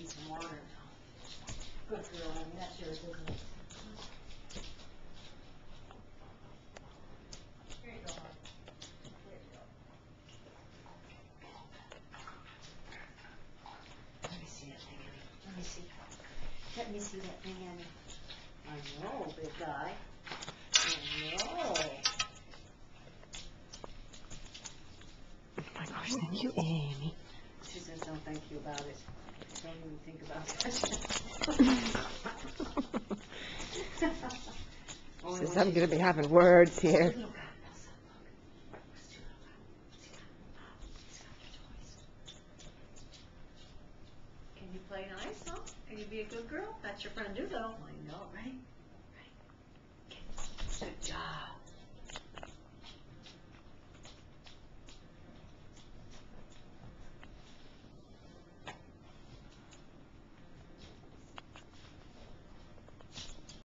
some water. Good girl, Emmy, that's yours, isn't it? Here you go, hon. Here you go. Let me see that thing, Emmy. Let me see. Let me see that thing, Emmy. I know, big guy. I know. Oh my gosh, thank you, Amy. She says, don't thank you about it. Don't even think about that. Says I'm going to be having words here. Look, Elsa, look. Let's do it. He's got your toys. Can you play nice, huh? Can you be a good girl? That's your friend, do though.